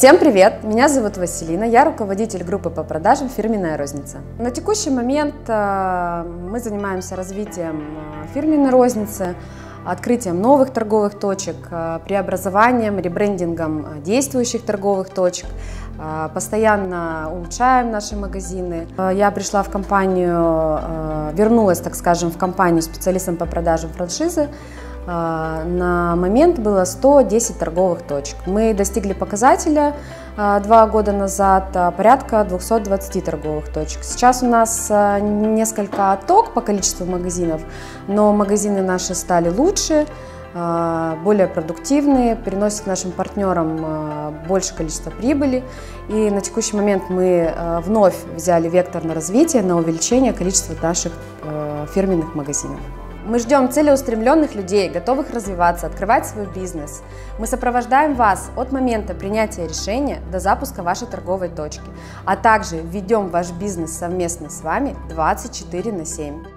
Всем привет! Меня зовут Василина, я руководитель группы по продажам «Фирменная розница». На текущий момент мы занимаемся развитием фирменной розницы, открытием новых торговых точек, преобразованием, ребрендингом действующих торговых точек. Постоянно улучшаем наши магазины. Я пришла в компанию, вернулась, так скажем, в компанию специалистом по продажам франшизы. На момент было 110 торговых точек. Мы достигли показателя 2 года назад порядка 220 торговых точек. Сейчас у нас несколько отток по количеству магазинов, но магазины наши стали лучше, более продуктивные, приносят нашим партнерам больше количества прибыли. И на текущий момент мы вновь взяли вектор на развитие, на увеличение количества наших фирменных магазинов. Мы ждем целеустремленных людей, готовых развиваться, открывать свой бизнес. Мы сопровождаем вас от момента принятия решения до запуска вашей торговой точки, а также ведем ваш бизнес совместно с вами 24/7.